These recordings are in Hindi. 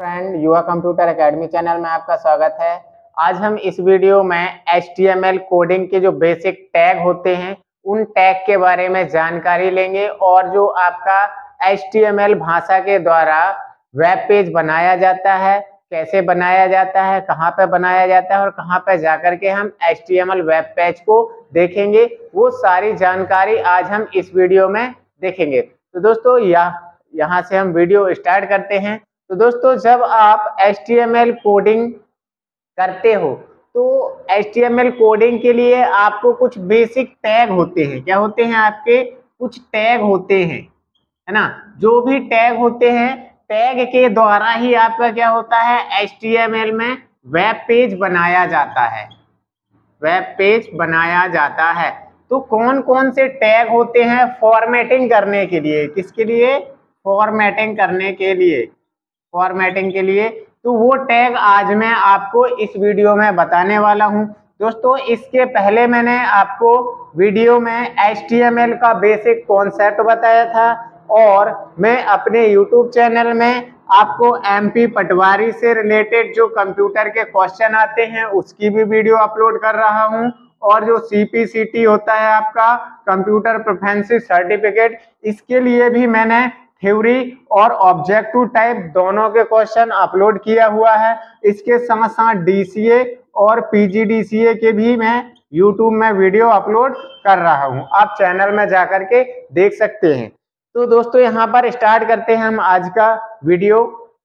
फ्रेंड, युवा कंप्यूटर एकेडमी चैनल में आपका स्वागत है। आज हम इस वीडियो में HTML कोडिंग के जो बेसिक टैग होते हैं उन टैग के बारे में जानकारी लेंगे और जो आपका HTML भाषा के द्वारा वेब पेज बनाया जाता है, कैसे बनाया जाता है, कहाँ पे बनाया जाता है और कहाँ पे जाकर के हम HTML वेब पेज को देखेंगे, वो सारी जानकारी आज हम इस वीडियो में देखेंगे। तो दोस्तों यहाँ से हम वीडियो स्टार्ट करते हैं। तो दोस्तों, जब आप HTML कोडिंग करते हो तो HTML कोडिंग के लिए आपको कुछ बेसिक टैग होते हैं। क्या होते हैं? आपके कुछ टैग होते हैं, है ना। जो भी टैग होते हैं, टैग के द्वारा ही आपका क्या होता है, HTML में वेब पेज बनाया जाता है। वेब पेज बनाया जाता है। तो कौन कौन से टैग होते हैं फॉर्मेटिंग करने के लिए? किसके लिए? फॉर्मेटिंग करने के लिए। फॉर्मेटिंग के लिए तो वो टैग आज मैं आपको इस वीडियो में बताने वाला हूं। दोस्तों, इसके पहले मैंने आपको वीडियो में HTML का बेसिक कॉन्सेप्ट बताया था और मैं अपने YouTube चैनल में आपको MP पटवारी से रिलेटेड जो कंप्यूटर के क्वेश्चन आते हैं उसकी भी वीडियो अपलोड कर रहा हूं और जो CPCT होता है आपका कंप्यूटर प्रोफिशिएंसी सर्टिफिकेट, इसके लिए भी मैंने थ्योरी और ऑब्जेक्टिव टाइप दोनों के क्वेश्चन अपलोड किया हुआ है। इसके साथ साथ DCA और PGDCA के भी मैं YouTube में वीडियो अपलोड कर रहा हूं, आप चैनल में जाकर के देख सकते हैं। तो दोस्तों, यहां पर स्टार्ट करते हैं हम आज का वीडियो।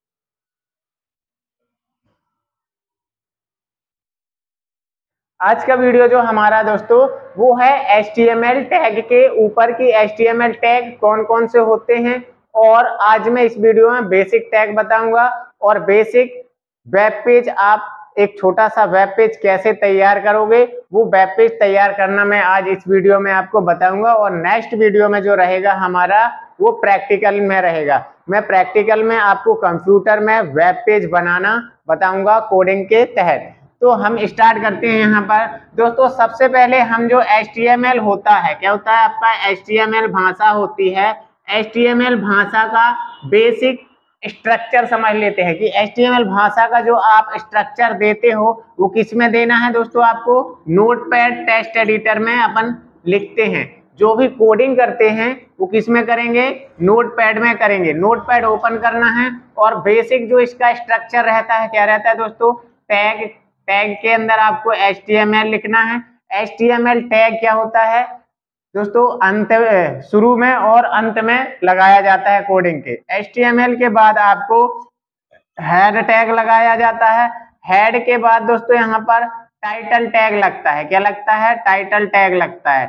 आज का वीडियो जो हमारा दोस्तों वो है HTML टैग के ऊपर की HTML टैग कौन कौन से होते हैं, और आज मैं इस वीडियो में बेसिक टैग बताऊंगा और बेसिक वेब पेज, आप एक छोटा सा वेब पेज कैसे तैयार करोगे, वो वेब पेज तैयार करना मैं आज इस वीडियो में आपको बताऊंगा। और नेक्स्ट वीडियो में जो रहेगा हमारा वो प्रैक्टिकल में रहेगा। मैं प्रैक्टिकल में आपको कंप्यूटर में वेब पेज बनाना बताऊंगा कोडिंग के तहत। तो हम स्टार्ट करते हैं। यहाँ पर दोस्तों सबसे पहले हम जो HTML होता है, क्या होता है आपका HTML भाषा होती है, HTML भाषा का बेसिक स्ट्रक्चर समझ लेते हैं कि HTML भाषा का जो आप स्ट्रक्चर देते हो वो किस में देना है दोस्तों। आपको नोटपैड टेक्स्ट एडिटर में अपन लिखते हैं। जो भी कोडिंग करते हैं वो किस में करेंगे? नोटपैड में करेंगे। नोटपैड ओपन करना है और बेसिक जो इसका स्ट्रक्चर रहता है, क्या रहता है दोस्तों? टैग के अंदर आपको HTML लिखना है। HTML टैग क्या होता है दोस्तों? शुरू में और अंत में लगाया जाता है कोडिंग के। HTML के बाद आपको हेड टैग लगाया जाता है। हेड के बाद दोस्तों यहाँ पर टाइटल टैग लगता है। क्या लगता है? टाइटल टैग लगता है।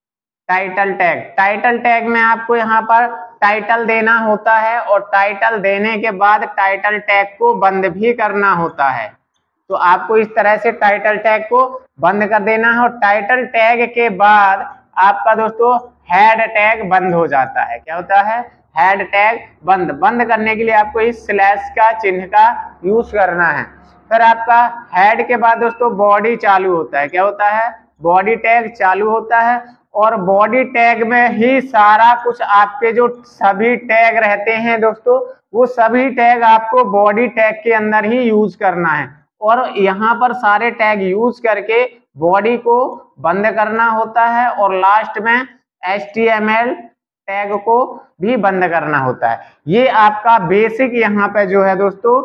टाइटल टैग में आपको यहाँ पर टाइटल देना होता है और टाइटल देने के बाद टाइटल टैग को बंद भी करना होता है। तो आपको इस तरह से टाइटल टैग को बंद कर देना है और टाइटल टैग के बाद आपका दोस्तों हेड टैग बंद हो जाता है। क्या होता है? हेड टैग बंद करने के लिए आपको इस स्लैश का चिन्ह का यूज करना है। फिर आपका हेड के बाद दोस्तों बॉडी चालू होता है। क्या होता है? बॉडी टैग चालू होता है और बॉडी टैग में ही सारा कुछ आपके जो सभी टैग रहते हैं दोस्तों, वो सभी टैग आपको बॉडी टैग के अंदर ही यूज करना है और यहाँ पर सारे टैग यूज करके बॉडी को बंद करना होता है और लास्ट में HTML टैग को भी बंद करना होता है। ये आपका बेसिक यहाँ पे जो है दोस्तों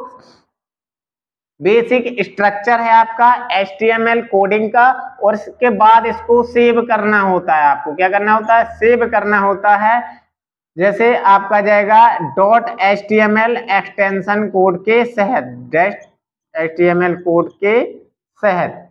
बेसिक स्ट्रक्चर है आपका HTML कोडिंग का। और इसके बाद इसको सेव करना होता है। आपको क्या करना होता है? सेव करना होता है। जैसे आपका जाएगा .html एक्सटेंशन कोड के तहत, HTML कोड के तहत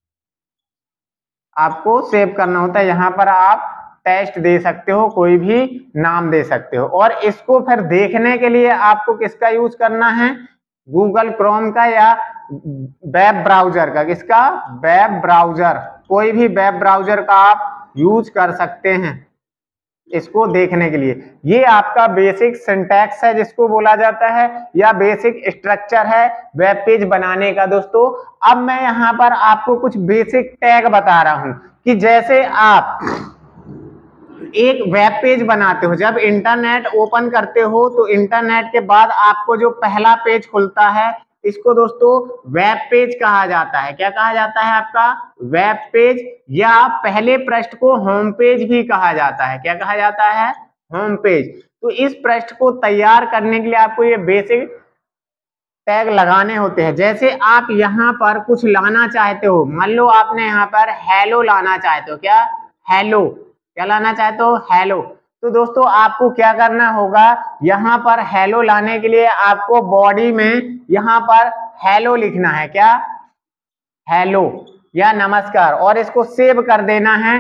आपको सेव करना होता है। यहाँ पर आप टेस्ट दे सकते हो, कोई भी नाम दे सकते हो। और इसको फिर देखने के लिए आपको किसका यूज करना है? गूगल क्रोम का या वेब ब्राउजर का। किसका? Web browser. कोई भी वेब ब्राउजर का आप यूज कर सकते हैं इसको देखने के लिए। ये आपका बेसिक सिंटैक्स है जिसको बोला जाता है, या बेसिक स्ट्रक्चर है वेब पेज बनाने का दोस्तों। अब मैं यहाँ पर आपको कुछ बेसिक टैग बता रहा हूं कि जैसे आप एक वेब पेज बनाते हो, जब इंटरनेट ओपन करते हो तो इंटरनेट के बाद आपको जो पहला पेज खुलता है इसको दोस्तों वेब पेज कहा जाता है। क्या कहा जाता है आपका? वेब पेज, या पहले पृष्ठ को होम पेज भी कहा जाता है। क्या कहा जाता है? Home page. तो इस पृष्ठ को तैयार करने के लिए आपको ये बेसिक टैग लगाने होते हैं। जैसे आप यहाँ पर कुछ लाना चाहते हो, मान लो आपने यहाँ पर हेलो लाना चाहते हो। क्या? हेलो। क्या लाना चाहते हो? हेलो। तो दोस्तों आपको क्या करना होगा, यहाँ पर हेलो लाने के लिए आपको बॉडी में यहाँ पर हेलो लिखना है। क्या? हेलो या नमस्कार, और इसको सेव कर देना है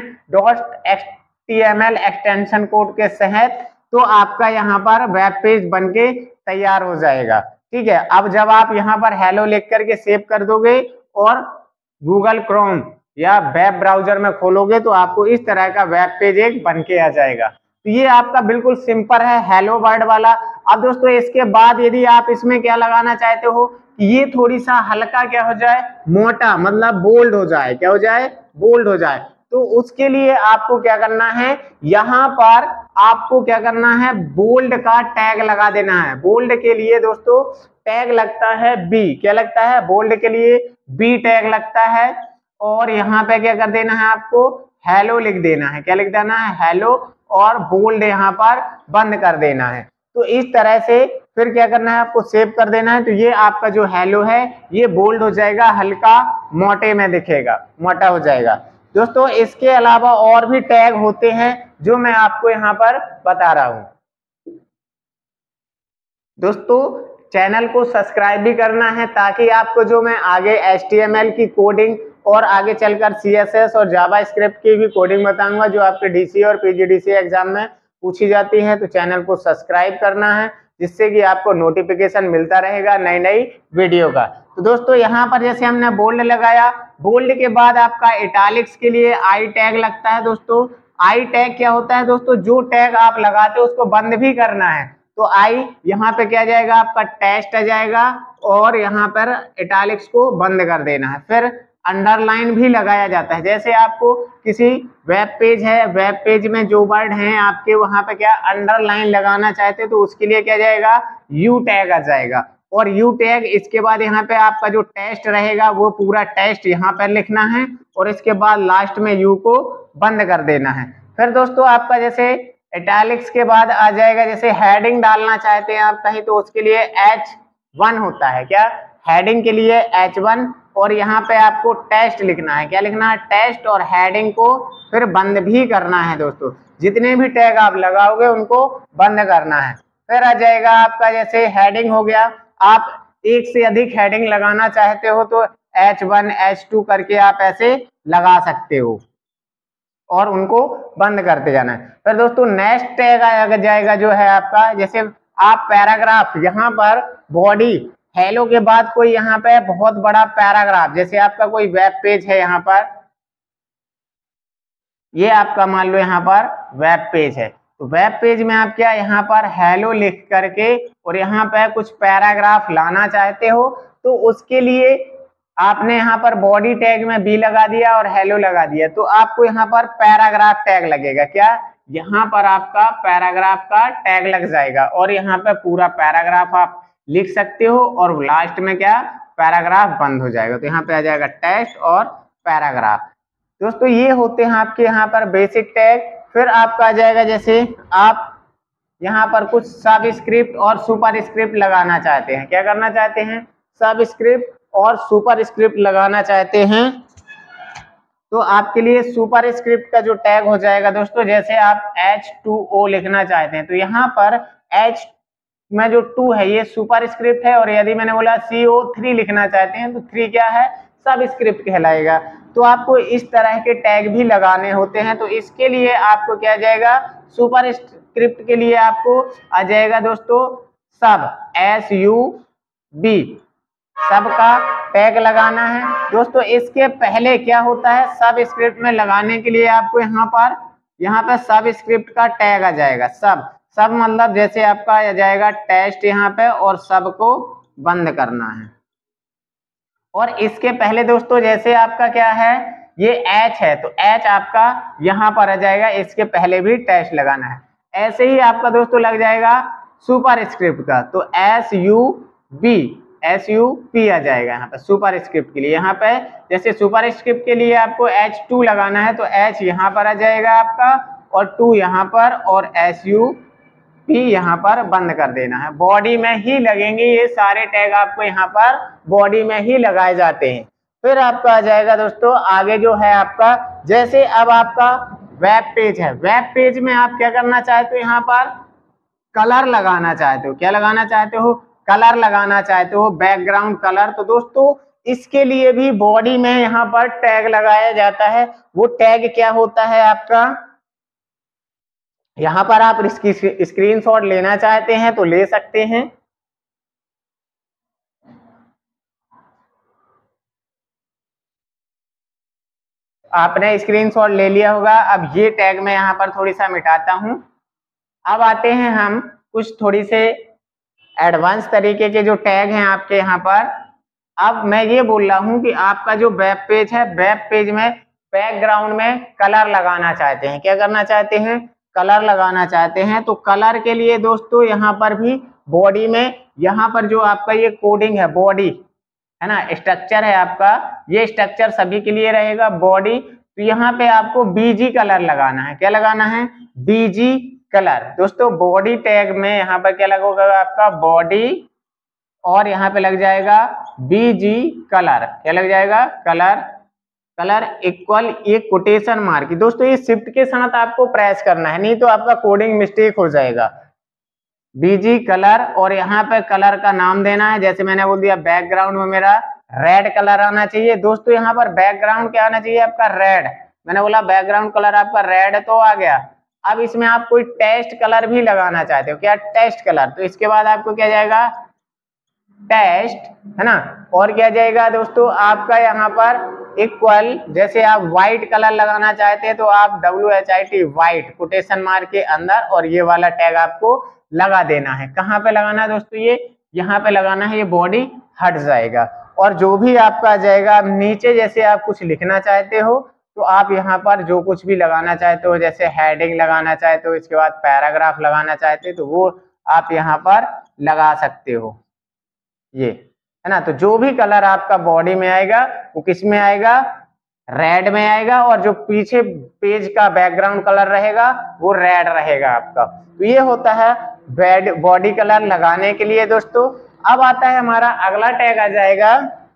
.html एक्सटेंशन कोड के तहत। तो आपका यहाँ पर वेब पेज बनके तैयार हो जाएगा। ठीक है, अब जब आप यहाँ पर हेलो लिख करके सेव कर दोगे और गूगल क्रोम या वेब ब्राउजर में खोलोगे तो आपको इस तरह का वेब पेज एक बनके आ जाएगा। तो ये आपका बिल्कुल सिंपल है हेलो वर्ड वाला। अब दोस्तों इसके बाद यदि आप इसमें क्या लगाना चाहते हो, ये थोड़ी सा हल्का क्या हो जाए, मोटा, मतलब बोल्ड हो जाए। क्या हो जाए? बोल्ड हो जाए। तो उसके लिए आपको क्या करना है, यहाँ पर आपको क्या करना है, बोल्ड का टैग लगा देना है। बोल्ड के लिए दोस्तों टैग लगता है बी। क्या लगता है? बोल्ड के लिए बी टैग लगता है। और यहाँ पे क्या कर देना है, आपको हेलो लिख देना है। क्या लिख देना है? हेलो, और बोल्ड यहाँ पर बंद कर देना है। तो इस तरह से फिर क्या करना है, आपको सेव कर देना है। तो ये आपका जो हेलो है ये बोल्ड हो जाएगा, हल्का मोटे में दिखेगा, मोटा हो जाएगा। दोस्तों इसके अलावा और भी टैग होते हैं जो मैं आपको यहाँ पर बता रहा हूँ। दोस्तों चैनल को सब्सक्राइब भी करना है ताकि आपको जो मैं आगे HTML की कोडिंग और आगे चलकर CSS और जावास्क्रिप्ट की भी कोडिंग बताऊंगा जो आपके DC और PGDC एग्जाम में पूछी जाती है। तो चैनल को सब्सक्राइब करना है जिससे कि आपको नोटिफिकेशन मिलता रहेगा नई नई वीडियो का। तो दोस्तों यहाँ पर जैसे हमने बोल्ड लगाया, बोल्ड के बाद आपका इटालिक्स के लिए आई टैग लगता है। दोस्तों आई टैग क्या होता है दोस्तों, जो टैग आप लगाते हो उसको बंद भी करना है। तो आई यहाँ पे क्या जाएगा, आपका टेस्ट आ जाएगा और यहाँ पर इटालिक्स को बंद कर देना है। फिर अंडरलाइन भी लगाया जाता है। जैसे आपको किसी वेब पेज है, वेब पेज में जो वर्ड हैं आपके वहां पे क्या अंडरलाइन लगाना चाहते हैं तो उसके लिए क्या जाएगा, यू टैग आ जाएगा। और यू टैग इसके बाद यहाँ पे आपका जो टेस्ट रहेगा वो पूरा टेस्ट यहाँ पर लिखना है और इसके बाद लास्ट में यू को बंद कर देना है। फिर दोस्तों आपका जैसे इटैलिक्स के बाद आ जाएगा, जैसे हेडिंग डालना चाहते हैं आप कहीं तो उसके लिए H1 होता है। क्या? हेडिंग के लिए H1, और यहाँ पे आपको टेस्ट लिखना है। क्या लिखना है? टेस्ट, और हेडिंग को फिर बंद भी करना है। दोस्तों जितने भी टैग आप लगाओगे उनको बंद करना है। फिर आ जाएगा आपका जैसे हेडिंग हो गया, आप एक से अधिक हेडिंग लगाना चाहते हो तो H1 H2 करके आप ऐसे लगा सकते हो और उनको बंद करते जाना है। फिर दोस्तों नेक्स्ट टैग आ जाएगा जो है आपका, जैसे आप पैराग्राफ, यहाँ पर बॉडी हेलो के बाद कोई यहाँ पे बहुत बड़ा पैराग्राफ, जैसे आपका कोई वेब पेज है, यहाँ पर ये आपका मान लो यहाँ पर वेब पेज है, तो वेब पेज में आप क्या यहाँ पर हेलो लिख करके और यहाँ पे कुछ पैराग्राफ लाना चाहते हो तो उसके लिए आपने यहाँ पर बॉडी टैग में बी लगा दिया और हेलो लगा दिया, तो आपको यहाँ पर पैराग्राफ टैग लगेगा। क्या? यहाँ पर आपका पैराग्राफ का टैग लग जाएगा और यहाँ पे पूरा पैराग्राफ आप लिख सकते हो और लास्ट में क्या, पैराग्राफ बंद हो जाएगा। तो यहाँ पे आ जाएगा टेक्स्ट और पैराग्राफ। दोस्तों ये होते हैं आपके यहाँ पर बेसिक टैग। फिर आपका आ जाएगा जैसे आप यहाँ पर कुछ सबस्क्रिप्ट और सुपरस्क्रिप्ट लगाना चाहते हैं। क्या करना चाहते हैं? सबस्क्रिप्ट और सुपरस्क्रिप्ट लगाना चाहते हैं तो आपके लिए सुपरस्क्रिप्ट का जो टैग हो जाएगा दोस्तों, जैसे आप H2O लिखना चाहते हैं तो यहाँ पर H में जो 2 है ये सुपरस्क्रिप्ट है, और यदि मैंने बोला CO3 लिखना चाहते हैं तो 3 क्या है, सबस्क्रिप्ट कहलाएगा। तो आपको इस तरह के टैग भी लगाने होते हैं। तो इसके लिए आपको क्या जाएगा, सुपरस्क्रिप्ट के लिए आपको आ जाएगा दोस्तों सब, SUB, सब का टैग लगाना है। दोस्तों इसके पहले क्या होता है, सब स्क्रिप्ट में लगाने के लिए आपको यहाँ पे सब स्क्रिप्ट का टैग आ जाएगा। सब मतलब जैसे आपका आ जाएगा टेस्ट यहाँ पे और सब को बंद करना है। और इसके पहले दोस्तों जैसे आपका क्या है, ये H है तो H आपका यहाँ पर आ जाएगा, इसके पहले भी टेस्ट लगाना है। ऐसे ही आपका दोस्तों लग जाएगा सुपर स्क्रिप्ट का, तो SUP आ जाएगा यहाँ पे सुपर स्क्रिप्ट के लिए। यहाँ पे जैसे सुपर स्क्रिप्ट के लिए आपको H2 लगाना है तो H यहाँ पर आ जाएगा आपका और 2 यहाँ पर और SUP यहाँ पर बंद कर देना है। बॉडी में ही लगेंगे ये सारे टैग, आपको यहाँ पर बॉडी में ही लगाए जाते हैं। फिर आपका आ जाएगा दोस्तों आगे जो है आपका, जैसे अब आपका वेब पेज है, वेब पेज में आप क्या करना चाहते हो, यहाँ पर कलर लगाना चाहते हो। क्या लगाना चाहते हो, कलर लगाना चाहते हो, बैकग्राउंड कलर। तो दोस्तों इसके लिए भी बॉडी में यहाँ पर टैग लगाया जाता है। वो टैग क्या होता है आपका, यहाँ पर आप इसकी स्क्रीनशॉट लेना चाहते हैं तो ले सकते हैं। आपने स्क्रीनशॉट ले लिया होगा। अब ये टैग मैं यहाँ पर थोड़ी सा मिटाता हूं। अब आते हैं हम कुछ थोड़ी से एडवांस तरीके के जो टैग हैं आपके यहाँ पर। अब मैं ये बोल रहा हूँ कि आपका जो वेब पेज है, वेब पेज में बैकग्राउंड में कलर लगाना चाहते हैं। क्या करना चाहते हैं, कलर लगाना चाहते हैं। तो कलर के लिए दोस्तों यहाँ पर भी बॉडी में, यहाँ पर जो आपका ये कोडिंग है, बॉडी है ना, स्ट्रक्चर है आपका, ये स्ट्रक्चर सभी के लिए रहेगा बॉडी। तो यहाँ पे आपको BG कलर लगाना है। क्या लगाना है, BG कलर। दोस्तों बॉडी टैग में यहाँ पर क्या लगेगा आपका, बॉडी, और यहाँ पे लग जाएगा BG कलर। क्या लग जाएगा, कलर, कलर इक्वल ये कोटेशन मार्क। दोस्तों ये शिफ्ट के साथ आपको प्रेस करना है, नहीं तो आपका कोडिंग मिस्टेक हो जाएगा। BG कलर, और यहाँ पे कलर का नाम देना है। जैसे मैंने बोल दिया बैकग्राउंड में मेरा रेड कलर आना चाहिए। दोस्तों यहाँ पर बैकग्राउंड क्या आना चाहिए आपका, रेड। मैंने बोला बैकग्राउंड कलर आपका रेड तो आ गया। अब इसमें आप कोई टेस्ट कलर भी लगाना चाहते हो, क्या, टेस्ट कलर। तो इसके बाद आपको क्या जाएगा, टेस्ट, है ना। और क्या जाएगा दोस्तों आपका यहाँ पर इक्वल, जैसे आप व्हाइट कलर लगाना चाहते हैं तो आप WHIT व्हाइट कोटेशन मार्क के अंदर, और ये वाला टैग आपको लगा देना है। कहाँ पे लगाना है दोस्तों, ये यहाँ पे लगाना है, ये बॉडी हट जाएगा। और जो भी आपका आ जाएगा नीचे, जैसे आप कुछ लिखना चाहते हो तो आप यहाँ पर जो कुछ भी लगाना चाहते हो, जैसे हेडिंग लगाना चाहते हो, इसके बाद पैराग्राफ लगाना चाहते हो, तो वो आप यहाँ पर लगा सकते हो, ये है ना। तो जो भी कलर आपका बॉडी में आएगा वो किस में आएगा, रेड में आएगा, और जो पीछे पेज का बैकग्राउंड कलर रहेगा वो रेड रहेगा आपका। तो ये होता है बॉडी कलर लगाने के लिए दोस्तों। अब आता है हमारा अगला टैग आ जाएगा,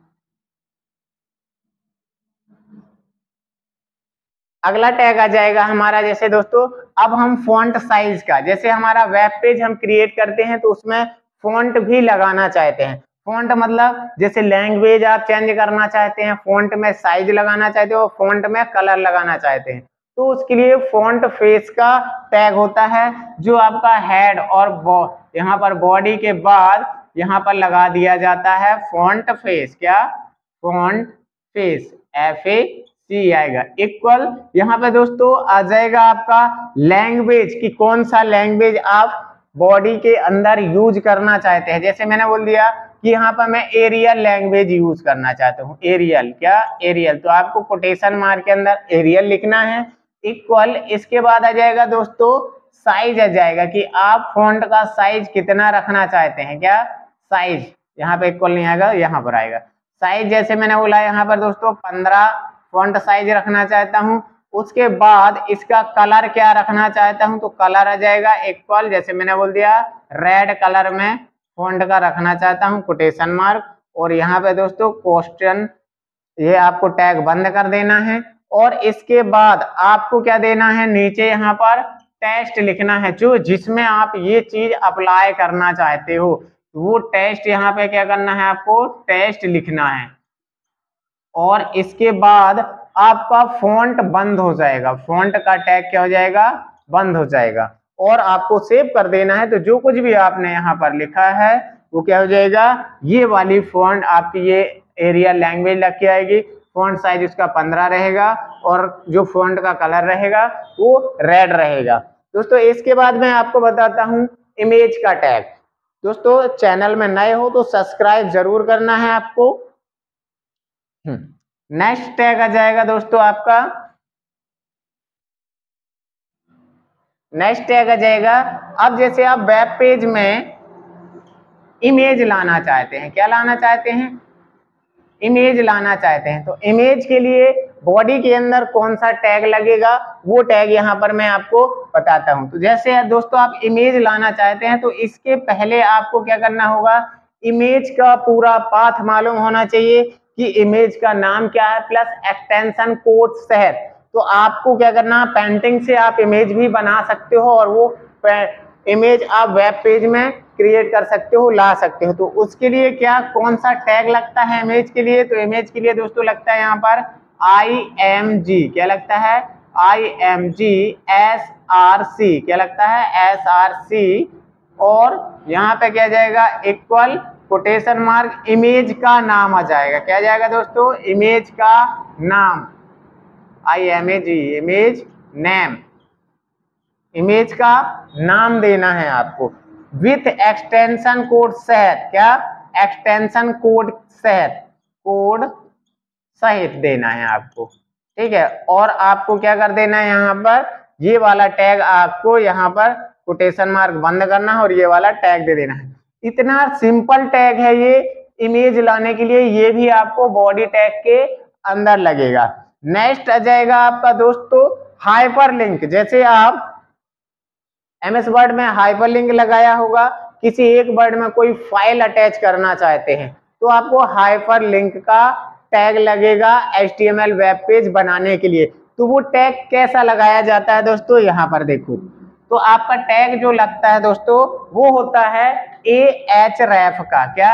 अगला टैग आ जाएगा हमारा, जैसे दोस्तों अब हम फॉन्ट साइज का, जैसे हमारा वेब पेज हम क्रिएट करते हैं तो उसमें फॉन्ट भी लगाना चाहते हैं। फॉन्ट मतलब जैसे लैंग्वेज आप चेंज करना चाहते हैं, फॉन्ट में साइज लगाना चाहते हो, फॉन्ट में कलर लगाना चाहते हैं, तो उसके लिए फॉन्ट फेस का टैग होता है, जो आपका हेड और यहाँ पर बॉडी के बाद यहाँ पर लगा दिया जाता है फॉन्ट फेस। क्या, फॉन्ट फेस, FAC आएगा इक्वल। यहाँ पे दोस्तों आ जाएगा आपका लैंग्वेज, की कौन सा लैंग्वेज आप बॉडी के अंदर यूज करना चाहते हैं। जैसे मैंने बोल दिया कि यहाँ पर मैं एरियल लैंग्वेज यूज करना चाहता हूँ, एरियल, क्या, एरियल। तो आपको कोटेशन मार्क के अंदर एरियल लिखना है इक्वल। इसके बाद आ जाएगा दोस्तों साइज आ जाएगा, कि आप फॉन्ट का साइज कितना रखना चाहते हैं। क्या, साइज, यहाँ पे इक्वल नहीं आएगा, यहाँ पर आएगा साइज। जैसे मैंने बोला यहाँ पर दोस्तों 15 फॉन्ट साइज रखना चाहता हूँ। उसके बाद इसका कलर क्या रखना चाहता हूँ, तो कलर आ जाएगा इक्वल, जैसे मैंने बोल दिया रेड कलर में फॉन्ट का रखना चाहता हूँ, कोटेशन मार्क। और यहाँ पे दोस्तों क्वेश्चन, ये आपको टैग बंद कर देना है। और इसके बाद आपको क्या देना है, नीचे यहाँ पर टेस्ट लिखना है, जो जिसमें आप ये चीज अप्लाई करना चाहते हो, वो टेस्ट यहाँ पे क्या करना है, आपको टेस्ट लिखना है। और इसके बाद आपका फॉन्ट बंद हो जाएगा, फॉन्ट का टैग क्या हो जाएगा, बंद हो जाएगा। और आपको सेव कर देना है। तो जो कुछ भी आपने यहाँ पर लिखा है वो क्या हो जाएगा, ये वाली फॉन्ट आपकी ये एरियल लैंग्वेज लग के आएगी। फॉन्ट साइज उसका 15 रहेगा, और जो फॉन्ट का कलर रहेगा वो रेड रहेगा। दोस्तों इसके बाद मैं आपको बताता हूँ इमेज का टैग। दोस्तों चैनल में नए हो तो सब्सक्राइब जरूर करना है आपको। नेक्स्ट टैग आ जाएगा दोस्तों आपका, नेक्स्ट टैग आ जाएगा, अब जैसे आप वेब पेज में इमेज लाना चाहते हैं, क्या लाना चाहते हैं, इमेज लाना चाहते हैं, तो इमेज के लिए बॉडी के अंदर कौन सा टैग लगेगा वो टैग यहाँ पर मैं आपको बताता हूँ। तो जैसे दोस्तों आप इमेज लाना चाहते हैं तो इसके पहले आपको क्या करना होगा, इमेज का पूरा पाथ मालूम होना चाहिए कि इमेज का नाम क्या है प्लस एक्सटेंशन कोड सहित। तो आपको क्या करना, पेंटिंग से आप इमेज भी बना सकते हो और वो इमेज आप वेब पेज में क्रिएट कर सकते हो, ला सकते हो। तो उसके लिए क्या कौन सा टैग लगता है इमेज के लिए, तो इमेज के लिए दोस्तों लगता है यहाँ पर IMG, क्या लगता है, IMG SRC, क्या लगता है SRC, और यहाँ पे क्या जाएगा इक्वल कोटेशन मार्क, इमेज का नाम आ जाएगा, क्या जाएगा दोस्तों, इमेज का नाम, IMAG, इमेज नेम, इमेज का नाम देना है आपको विथ एक्सटेंशन कोड सहित, क्या एक्सटेंशन कोड सहित, कोड सहित देना है आपको, ठीक है। और आपको क्या कर देना है, यहाँ पर ये वाला टैग आपको यहाँ पर कोटेशन मार्क बंद करना है और ये वाला टैग दे देना है। इतना सिंपल टैग है ये इमेज लाने के लिए, ये भी आपको बॉडी टैग के अंदर लगेगा। नेक्स्ट आ जाएगा आपका दोस्तों हाइपरलिंक। जैसे आप MS वर्ड में हाइपरलिंक लगाया होगा, किसी एक वर्ड में कोई फाइल अटैच करना चाहते हैं तो आपको हाइपरलिंक का टैग लगेगा HTML वेब पेज बनाने के लिए। तो वो टैग कैसा लगाया जाता है दोस्तों, यहाँ पर देखो, तो आपका टैग जो लगता है दोस्तों वो होता है ahref का, क्या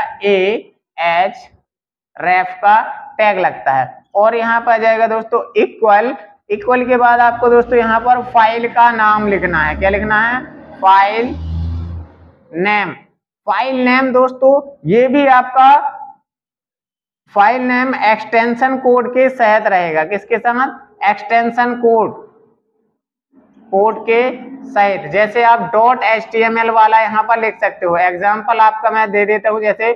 ahref का टैग लगता है। और यहाँ पर आ जाएगा दोस्तों इक्वल, इक्वल के बाद आपको दोस्तों यहाँ पर फाइल का नाम लिखना है, क्या लिखना है, फाइल नेम। फाइल नेम दोस्तों ये भी आपका फाइल नेम एक्सटेंशन कोड के सहित रहेगा, किसके साथ, एक्सटेंशन कोड, कोड के सहित। जैसे आप .html वाला यहाँ पर लिख सकते हो, एग्जाम्पल आपका मैं दे देता हूँ, जैसे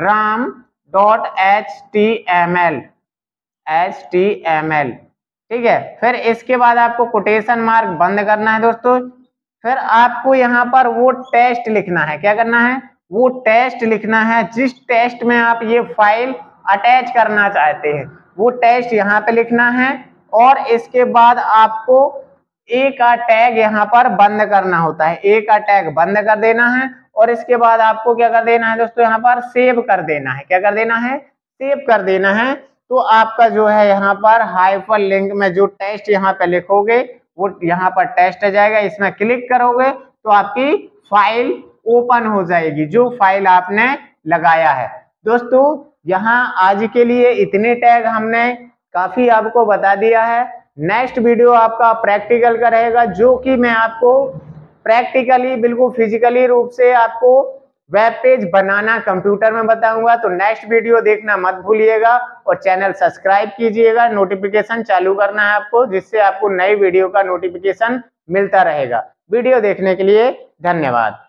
ram.html, ठीक है। फिर इसके बाद आपको कोटेशन मार्क बंद करना है दोस्तों, फिर आपको यहाँ पर वो टेस्ट लिखना है, क्या करना है, वो टेस्ट लिखना है जिस टेस्ट में आप ये फाइल अटैच करना चाहते हैं, वो टेस्ट यहाँ पे लिखना है। और इसके बाद आपको ए का टैग यहाँ पर बंद करना होता है, ए का टैग बंद कर देना है। और इसके बाद आपको क्या कर देना है दोस्तों, यहाँ पर सेव कर देना है, क्या कर देना है, सेव कर देना है। तो आपका जो है यहाँ पर हाइपरलिंक में जो टेस्ट यहाँ पे लिखोगे वो यहाँ पर टेस्ट आ जाएगा, इसमें क्लिक करोगे तो आपकी फाइल ओपन हो जाएगी, जो फाइल आपने लगाया है। दोस्तों यहाँ आज के लिए इतने टैग हमने काफी आपको बता दिया है। नेक्स्ट वीडियो आपका प्रैक्टिकल का रहेगा, जो कि मैं आपको प्रैक्टिकली बिल्कुल फिजिकली रूप से आपको वेब पेज बनाना कंप्यूटर में बताऊंगा। तो नेक्स्ट वीडियो देखना मत भूलिएगा और चैनल सब्सक्राइब कीजिएगा, नोटिफिकेशन चालू करना है आपको, जिससे आपको नई वीडियो का नोटिफिकेशन मिलता रहेगा। वीडियो देखने के लिए धन्यवाद।